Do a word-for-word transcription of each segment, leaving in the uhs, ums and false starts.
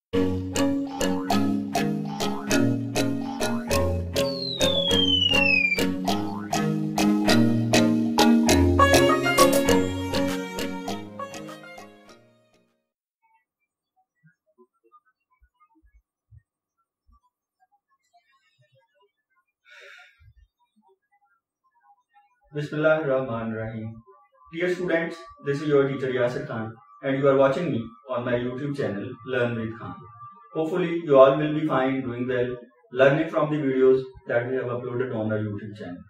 Bismillahirrahmanirrahim. Dear students, this is your teacher Yasir Khan and you are watching me on my YouTube channel Learn with Khan. Hopefully you all will be fine, doing well, learning from the videos that we have uploaded on our YouTube channel.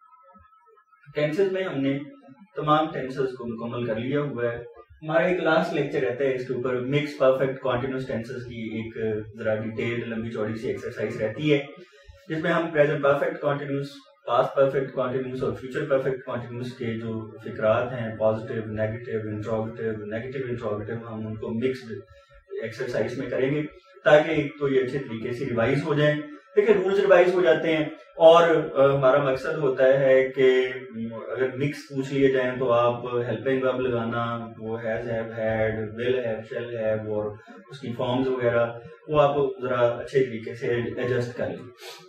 Tenses में हमने तमाम tenses को मुकम्मल कर लिया हुआ है। हमारा एक लास्ट लेक्चर रहता है इसके ऊपर, मिक्स परफेक्ट कॉन्टिन्यूस टेंसेस की एक जरा डिटेल्ड लंबी चौड़ी सी एक्सरसाइज रहती है, जिसमें हम present perfect continuous, past perfect continuous और फ्यूचर परफेक्ट कॉन्टिन्यूस के जो फिक्रात हैं, positive, negative, interrogative, negative interrogative, हम उनको मिक्स्ड एक्सरसाइज में करेंगे ताकि एक तो ये अच्छे तरीके से रिवाइज हो जाए। देखिए रूल्स रिवाइज हो जाते हैं और हमारा मकसद होता है कि अगर मिक्स पूछ लिए जाएं तो आप हेल्पिंग वर्ब लगाना, वो has, have, had, will have, shall have और उसकी फॉर्म्स वगैरह वो आप जरा अच्छे तरीके से एडजस्ट कर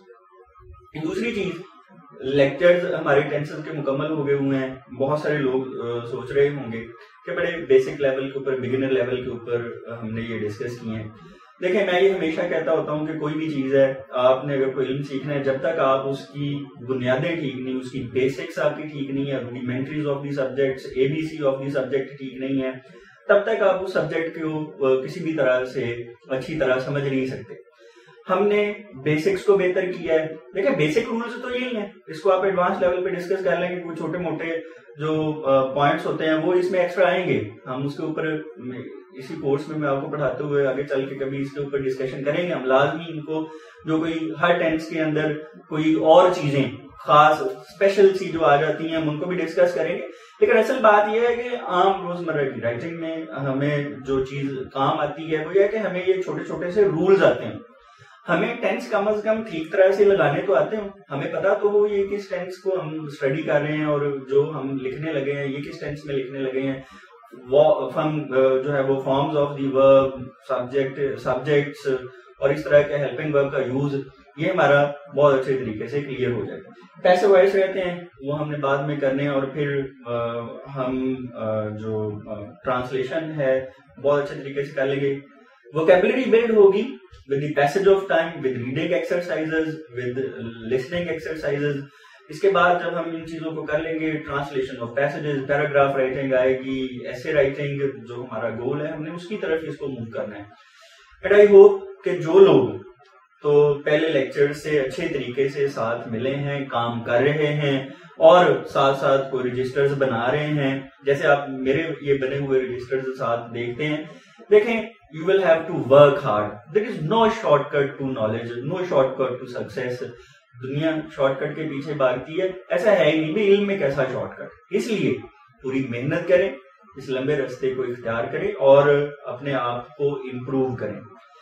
लें। दूसरी चीज, लेक्चर्स हमारे टेंसेस के मुकम्मल हो गए हुए हैं। बहुत सारे लोग आ, सोच रहे होंगे कि बड़े बेसिक लेवल के ऊपर, बिगिनर लेवल के ऊपर हमने ये डिस्कस किए हैं। देखिए मैं ये हमेशा कहता होता हूँ कि कोई भी चीज है, आपने अगर कोई इल्म सीखना है, जब तक आप उसकी बुनियादें ठीक नहीं, उसकी बेसिक्स आपकी ठीक नहीं है, rudimentaries of the subjects, ABC of the subject ठीक नहीं है, तब तक आप उस सब्जेक्ट को किसी भी तरह से अच्छी तरह समझ नहीं सकते। हमने बेसिक्स को बेहतर किया है। देखिए बेसिक रूल्स तो यही हैं, इसको आप एडवांस लेवल पे डिस्कस कर लेंगे। कुछ छोटे मोटे जो पॉइंट्स होते हैं वो इसमें एक्स्ट्रा आएंगे, हम उसके ऊपर इसी कोर्स में मैं आपको पढ़ाते हुए आगे चल के कभी इसके ऊपर डिस्कशन करेंगे। हम लाजमी इनको जो कोई हर टेंस के अंदर कोई और चीजें खास स्पेशल सी जो आ जाती हैं हम उनको भी डिस्कस करेंगे। लेकिन असल बात यह है कि आम रोजमर्रा की राइटिंग में हमें जो चीज काम आती है वो यह है कि हमें ये छोटे छोटे से रूल्स आते हैं। हमें टेंस कम अज कम ठीक तरह से लगाने तो आते हैं, हमें पता तो हो ये किस टेंस को हम स्टडी कर रहे हैं और जो हम लिखने लगे हैं ये किस टेंस में लिखने लगे हैं। वो फॉर्म जो है वो forms of the verb, subject, subjects और इस तरह के हेल्पिंग वर्ब का यूज, ये हमारा बहुत अच्छे तरीके से क्लियर हो जाएगा। पैसे वॉइस रहते हैं वो हमने बाद में करने हैं और फिर आ, हम आ, जो ट्रांसलेशन है बहुत अच्छे तरीके से कर लेंगे। वोकैबुलरी बिल्ड होगी with the passage of time, with reading exercises, with listening exercises। इसके बाद जब हम इन चीजों को कर लेंगे, translation of passages, paragraph writing आएगी, ऐसे राइटिंग, जो हमारा गोल है हमने उसकी तरफ इसको मूव करना है। एंड आई होप कि जो लोग तो पहले लेक्चर से अच्छे तरीके से साथ मिले हैं, काम कर रहे हैं और साथ साथ कोई रजिस्टर्स बना रहे हैं, जैसे आप मेरे ये बने हुए रजिस्टर्स साथ देखते हैं, देखें you will have to work hard. There is no shortcut to knowledge, no shortcut to success. दुनिया शॉर्टकट के पीछे भागती है, ऐसा है ही नहीं भी इल्म में कैसा शॉर्टकट। इसलिए पूरी मेहनत करें, इस लंबे रास्ते को इख्तियार करें और अपने आप को इम्प्रूव करें।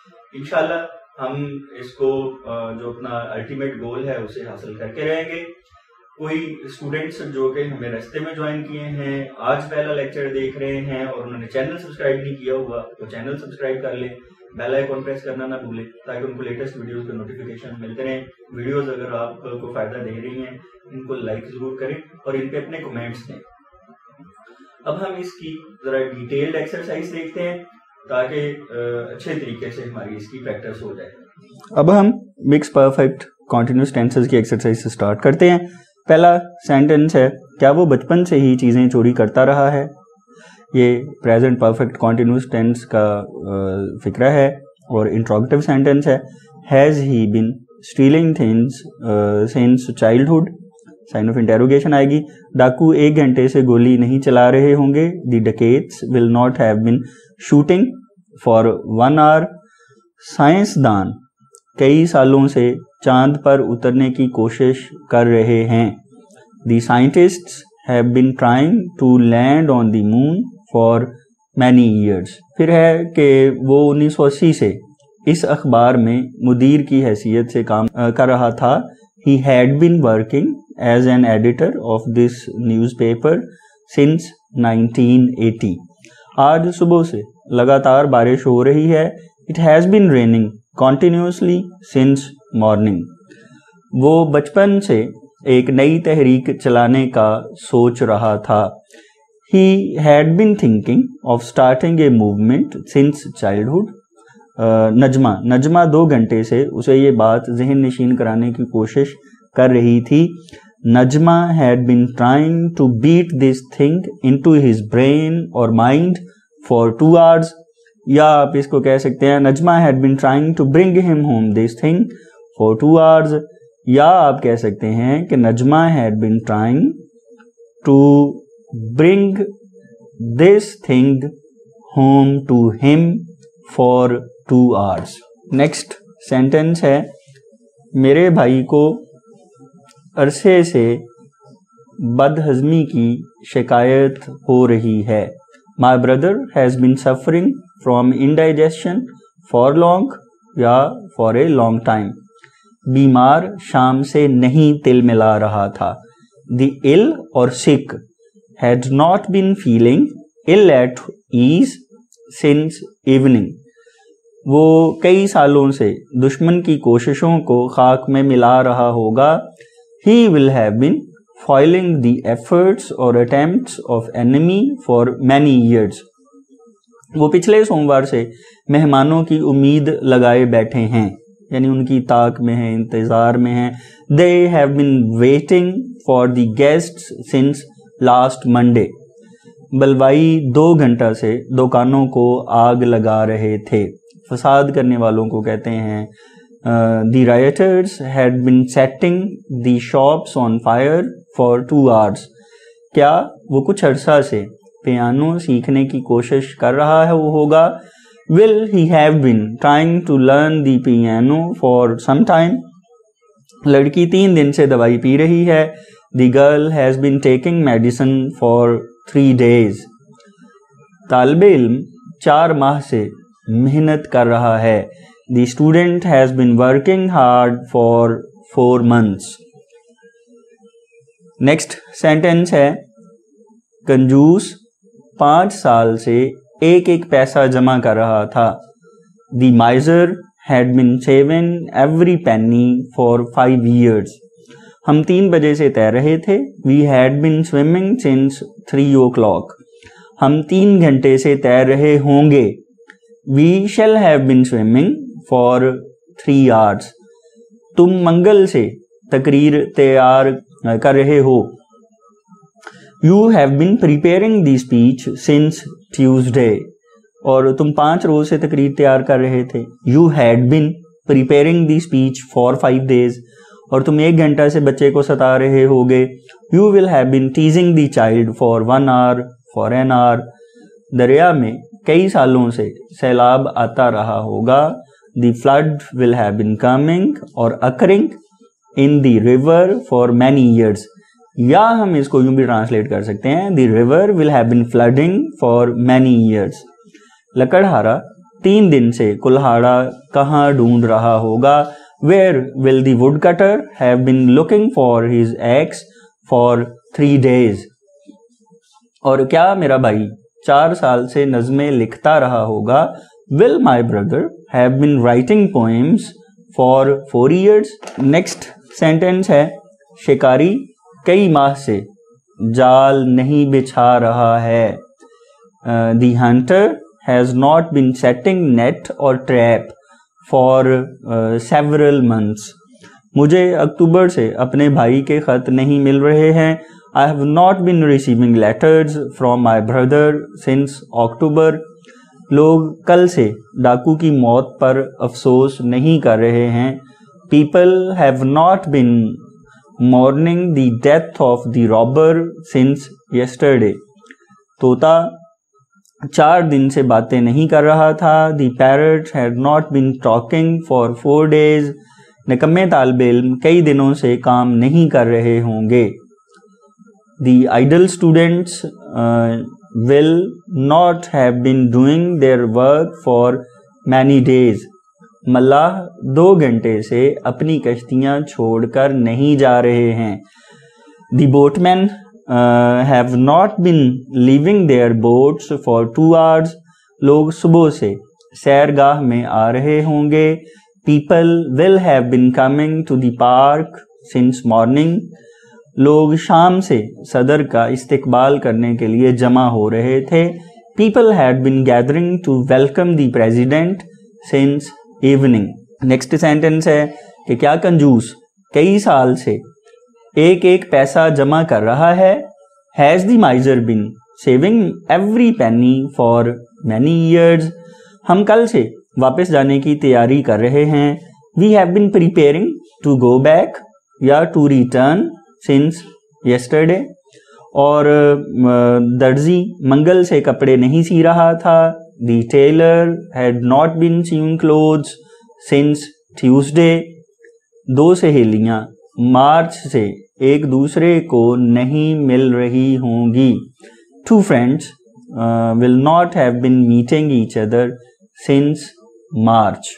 इंशाल्लाह हम इसको जो अपना अल्टीमेट गोल है उसे हासिल करके रहेंगे। कोई स्टूडेंट्स जो कि हमें रास्ते में ज्वाइन किए हैं, आज पहला लेक्चर देख रहे हैं और उन्होंने चैनल सब्सक्राइब नहीं किया हुआ तो चैनल सब्सक्राइब कर लें, बेल आइकॉन प्रेस करना ना भूलें ताकि उनको लेटेस्ट वीडियोस के नोटिफिकेशन मिलते रहें। वीडियोस अगर आपको फायदा दे रही हैं इनको लाइक जरूर करें और इन पे अपने कमेंट्स दें। अब हम इसकी जरा डिटेल्ड एक्सरसाइज देखते हैं ताकि अच्छे तरीके से हमारी इसकी प्रैक्टिस हो जाए। अब हम मिक्स परफेक्ट कॉन्टिन्यूस टेंसेस की एक्सरसाइज से स्टार्ट करते हैं। पहला सेंटेंस है, क्या वो बचपन से ही चीज़ें चोरी करता रहा है। ये प्रेजेंट परफेक्ट कॉन्टिन्यूस टेंस का फिक्रा है। और इंट्रोगेटिव सेंटेंस है, has he been stealing things since childhood. Sign of interrogation आएगी। डाकू एक घंटे से गोली नहीं चला रहे होंगे। The dacoits will not have been shooting for one hour. साइंसदान कई सालों से चांद पर उतरने की कोशिश कर रहे हैं। The scientists have been trying to land on the moon for many years. फिर है कि वो उन्नीस सौ अस्सी से इस अखबार में मुदीर की हैसियत से काम कर रहा था। He had been working as an editor of this newspaper since nineteen eighty. आज सुबह से लगातार बारिश हो रही है। It has been raining continuously since morning. वो बचपन से एक नई तहरीक चलाने का सोच रहा था। He had been thinking of starting a movement since childhood. Najma Najma दो घंटे से उसे ये बात जहन नशीन कराने की कोशिश कर रही थी। Najma had been trying to beat this thing into his brain or mind for two hours, या आप इसको कह सकते हैं Najma had been trying to bring him home this thing for two hours, या आप कह सकते हैं कि Najma had been trying to bring this thing home to him for two hours. Next sentence है मेरे भाई को अरसे से बदहजमी की शिकायत हो रही है। My brother has been suffering from indigestion for long, या फॉर ए लॉन्ग टाइम। बीमार शाम से नहीं तिल मिला रहा था। द इल और sick had not been feeling ill at ease since evening. वो कई सालों से दुश्मन की कोशिशों को खाक में मिला रहा होगा। He will have been foiling the efforts or attempts of enemy for many years. वो पिछले सोमवार से मेहमानों की उम्मीद लगाए बैठे हैं, यानी उनकी ताक में हैं, इंतज़ार में हैं। They have been waiting for the guests since last Monday. बलवाई दो घंटा से दुकानों को आग लगा रहे थे। फसाद करने वालों को कहते हैं। Uh, the rioters had been setting the shops on fire for two hours. क्या वो कुछ अरसा से पियानो सीखने की कोशिश कर रहा है वो होगा। Will he have been trying to learn the piano for some time? लड़की तीन दिन से दवाई पी रही है। The girl has been taking medicine for three days. तालिबे इल्म चार माह से मेहनत कर रहा है। The student has been working hard for four months. Next sentence है कंजूस पाँच साल से एक एक पैसा जमा कर रहा था। The miser had been saving every penny for five years. हम तीन बजे से तैर रहे थे। We had been swimming since three o'clock. हम तीन घंटे से तैर रहे होंगे। We shall have been swimming for three hours. तुम मंगल से तकरीर तैयार कर रहे हो। You have been preparing the speech since Tuesday. और तुम पांच रोज से तकरीर तैयार कर रहे थे। You had been preparing the speech for five days. और तुम एक घंटा से बच्चे को सता रहे होगे। You will have been teasing the child for one hour, for an hour. दरिया में कई सालों से सैलाब आता रहा होगा। The flood will have been coming or occurring in the river for many years. या हम इसको यूं भी ट्रांसलेट कर सकते हैं The river will have been flooding for many years. लकड़हारा तीन दिन से कुल्हाड़ा कहाँ ढूंढ रहा होगा। Where will the woodcutter have been looking for his axe for three days? और क्या मेरा भाई चार साल से नज़में लिखता रहा होगा। Will my brother have been writing poems for four years? Next sentence है शिकारी कई माह से जाल नहीं बिछा रहा है। uh, The hunter has not been setting net or trap for uh, several months. मुझे अक्टूबर से अपने भाई के खत नहीं मिल रहे हैं। I have not been receiving letters from my brother since October. लोग कल से डाकू की मौत पर अफसोस नहीं कर रहे हैं। People have not been mourning the death of the robber since yesterday. तोता चार दिन से बातें नहीं कर रहा था। The parrot had not been talking for four days. निकम्मे तालिबे इल्म कई दिनों से काम नहीं कर रहे होंगे। The idle students uh, will not have been doing their work for many days. मल्लाह दो घंटे से अपनी कश्तियां छोड़कर नहीं जा रहे हैं। The boatmen uh, have not been leaving their boats for two hours. लोग सुबह से सैरगाह में आ रहे होंगे। People will have been coming to the park since morning. लोग शाम से सदर का इस्तकबाल करने के लिए जमा हो रहे थे। People had been gathering to welcome the president since evening. Next sentence है कि क्या कंजूस कई साल से एक एक पैसा जमा कर रहा है। Has the miser been saving every penny for many years. हम कल से वापस जाने की तैयारी कर रहे हैं। We have been preparing to go back या टू रिटर्न सिंस यस्टरडे। और दर्जी मंगल से कपड़े नहीं सी रहा था। The tailor had not been seeing clothes since Tuesday. दो सहेलियां मार्च से एक दूसरे को नहीं मिल रही होंगी। Two friends will not have been meeting each other since March.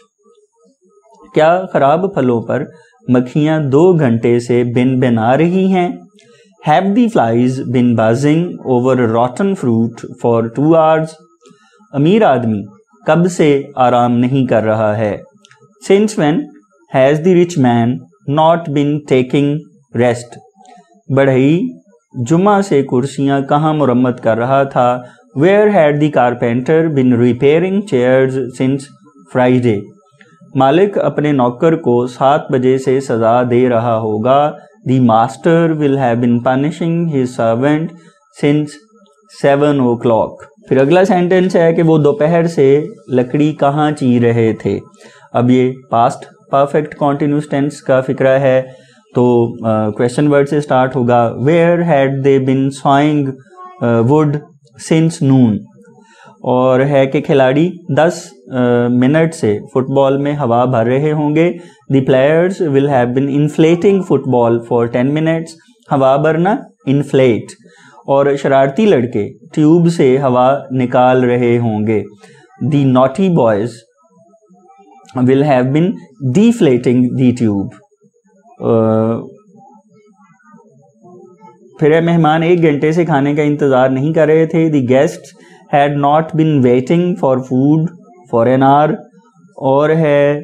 क्या खराब फलों पर मक्खियां दो घंटे से बिन बिना रही हैं। Have the flies been buzzing over rotten fruit for two hours. अमीर आदमी कब से आराम नहीं कर रहा है। Since when has the rich man not been taking rest. बढ़ई जुमा से कुर्सियां कहाँ मुरम्मत कर रहा था। Where had the carpenter been repairing chairs since Friday. मालिक अपने नौकर को सात बजे से सजा दे रहा होगा। The master will have been punishing his servant since seven o'clock. फिर अगला सेंटेंस है कि वो दोपहर से लकड़ी कहाँ चीर रहे थे। अब ये पास्ट परफेक्ट कॉन्टिन्यूस टेंस का फिक्रा है, तो क्वेश्चन वर्ड से स्टार्ट होगा। Where had they been sawing wood since noon. और है कि खिलाड़ी दस मिनट से फुटबॉल में हवा भर रहे होंगे। The players will have been inflating football for ten minutes. हवा भरना इन्फ्लेट। और शरारती लड़के ट्यूब से हवा निकाल रहे होंगे। The naughty boys will have been deflating the tube. फिर मेहमान एक घंटे से खाने का इंतजार नहीं कर रहे थे। The guests had not been waiting for food for an hour. और है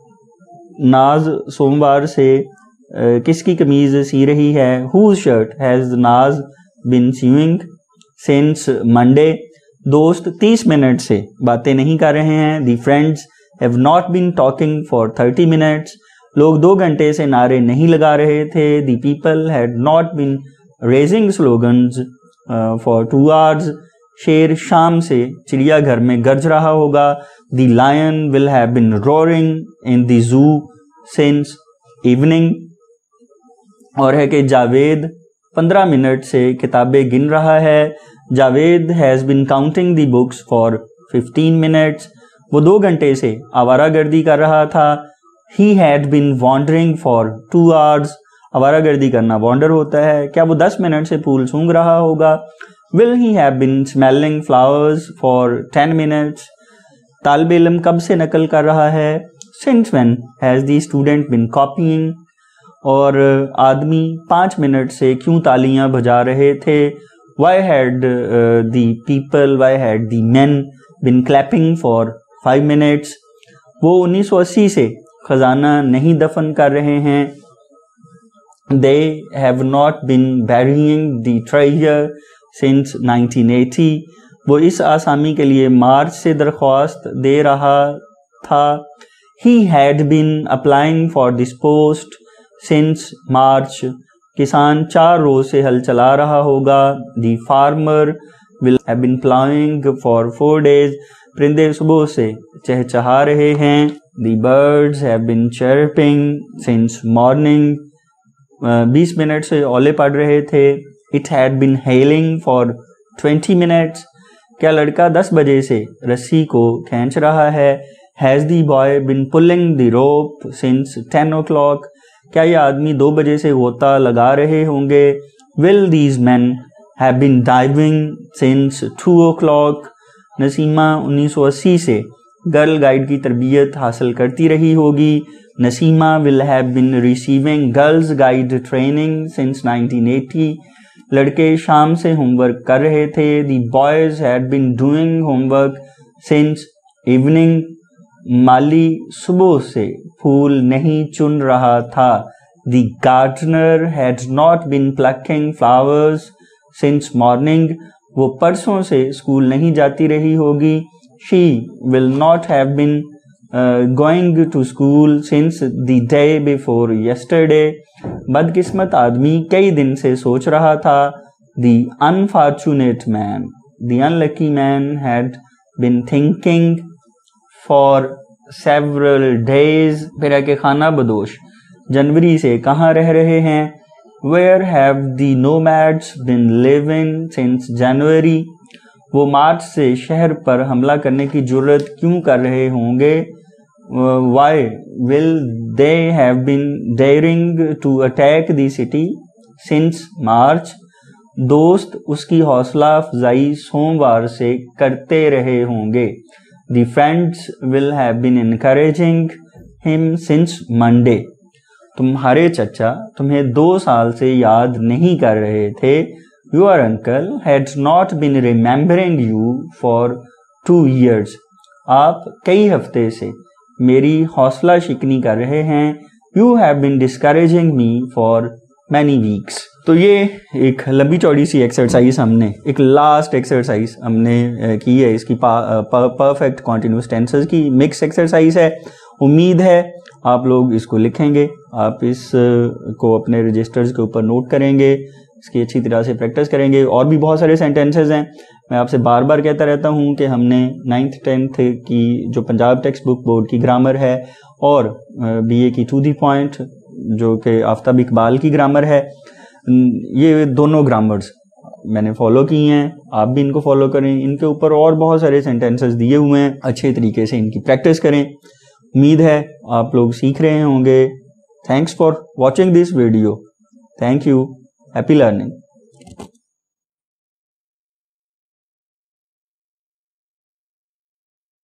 नाज सोमवार से uh, किसकी कमीज सी रही है। हुज शर्ट हैज नाज बिन सीइंग सिंस मंडे। दोस्त तीस मिनट से बातें नहीं कर रहे हैं। The friends have not been talking for thirty minutes. लोग दो घंटे से नारे नहीं लगा रहे थे। The people had not been raising slogans for two hours. शेर शाम से चिड़ियाघर में गरज रहा होगा। The lion will have been roaring in the zoo since evening. और है कि जावेद पंद्रह मिनट से किताबें गिन रहा है। Javed has been counting the books for fifteen minutes. वो दो घंटे से आवारागर्दी कर रहा था। He had been wandering for two hours. आवारागर्दी करना वॉन्डर होता है। क्या वो दस मिनट से फूल सूंघ रहा होगा। Will he have been smelling flowers for ten minutes. तालिब इल्म कब से नकल कर रहा है। Since when has the student been copying. और आदमी पाँच मिनट से क्यों तालियां बजा रहे थे। Why had the people why had the men been clapping for five minutes. वो उन्नीस सौ अस्सी से खजाना नहीं दफन कर रहे हैं। They have not been burying the treasure since nineteen eighty. वो इस आसामी के लिए मार्च से दरख्वास्त दे रहा था। He had been applying for this post since March. किसान चार रोज से हल चला रहा होगा। The farmer will have been ploughing for four days. परिंदे सुबह से चहचहा रहे हैं। The birds have been chirping since morning. बीस मिनट से ओले पड़ रहे थे। It had been hailing for twenty minutes. क्या लड़का दस बजे से रस्सी को खींच रहा है। Has the boy been pulling the rope since ten o'clock. क्या ये आदमी दो बजे से गोता लगा रहे होंगे। Will these man have been diving since two o'clock. Nasima उन्नीस सौ अस्सी से गर्ल गाइड की तरबियत हासिल करती रही होगी। Nasima will have been receiving girls guide training since nineteen eighty. लड़के शाम से होमवर्क कर रहे थे। The boys had been doing homework since evening, माली सुबह से फूल नहीं चुन रहा था। The gardener had not been plucking flowers since morning. वो परसों से स्कूल नहीं जाती रही होगी। She will not have been uh, going to school since the day before yesterday. बदकिस्मत आदमी कई दिन से सोच रहा था। The unfortunate man, the unlucky man had been thinking for several days. फिर है कि खाना बदोश जनवरी से कहाँ रह रहे हैं। Where have the nomads been living since January? वो मार्च से शहर पर हमला करने की जुर्रत क्यों कर रहे होंगे। Why will they have been daring to attack the city since March? दोस्त उसकी हौसला अफजाई सोमवार से करते रहे होंगे। The friends will have been encouraging him since Monday. तुम्हारे चचा तुम्हें दो साल से याद नहीं कर रहे थे। Your uncle had not been remembering you for two years. आप कई हफ्ते से मेरी हौसला शिकनी कर रहे हैं। You have been discouraging me for many weeks. तो ये एक लंबी चौड़ी सी एक्सरसाइज हमने एक लास्ट एक्सरसाइज हमने की है इसकी परफेक्ट कॉन्टिन्यूस टेंसेस की मिक्स एक्सरसाइज है। उम्मीद है आप लोग इसको लिखेंगे, आप इस को अपने रजिस्टर्स के ऊपर नोट करेंगे, इसकी अच्छी तरह से प्रैक्टिस करेंगे। और भी बहुत सारे सेंटेंसेस हैं। मैं आपसे बार बार कहता रहता हूँ कि हमने नाइन्थ टेंथ की जो पंजाब टेक्स्ट बुक बोर्ड की ग्रामर है और बीए की टू दी पॉइंट जो कि आफ्ताब इकबाल की ग्रामर है, ये दोनों ग्रामर्स मैंने फॉलो की हैं। आप भी इनको फॉलो करें। इनके ऊपर और बहुत सारे सेंटेंसेस दिए हुए हैं, अच्छे तरीके से इनकी प्रैक्टिस करें। उम्मीद है आप लोग सीख रहे होंगे। Thanks for watching this video. Thank you. Happy learning.